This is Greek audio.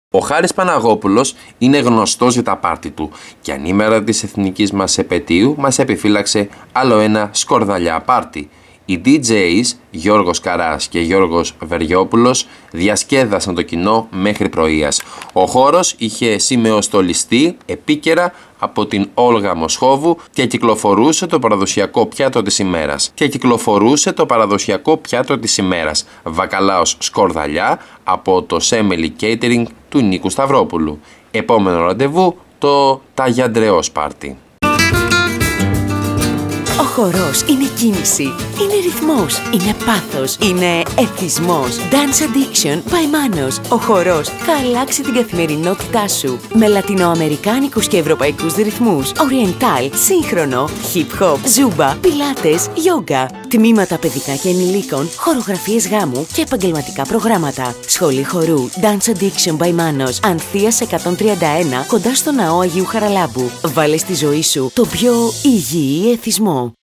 Ο Χάρης Παναγόπουλος είναι γνωστός για τα πάρτι του και ανήμερα της εθνικής μας επετείου μας επιφύλαξε άλλο ένα σκορδαλιά πάρτι. Οι DJs Γιώργος Καράς και Γιώργος Βεριόπουλος διασκέδασαν το κοινό μέχρι πρωίας. Ο χώρος είχε σημεοστολιστεί επίκαιρα από την Όλγα Μοσχόβου και κυκλοφορούσε το παραδοσιακό πιάτο της ημέρας. Βακαλάος σκορδαλιά από το Σέμελι Catering του Νίκου Σταυρόπουλου. Επόμενο ραντεβού το Ταγιαντρεός πάρτι. Ο χορός είναι κίνηση, είναι ρυθμός, είναι πάθος, είναι εθισμός. Dance Addiction by Manos. Ο χορός θα αλλάξει την καθημερινότητά σου με λατινοαμερικάνικους και ευρωπαϊκούς ρυθμούς, oriental, σύγχρονο, hip hop, ζούμπα, πιλάτες, yoga. Τμήματα παιδικά και ενηλίκων, χορογραφίες γάμου και επαγγελματικά προγράμματα. Σχολή χορού Dance Addiction by Manos. Ανθείας 131 κοντά στο ναό Αγίου Χαραλάμπου. Βάλε στη ζωή σου το πιο υγιή εθισμό.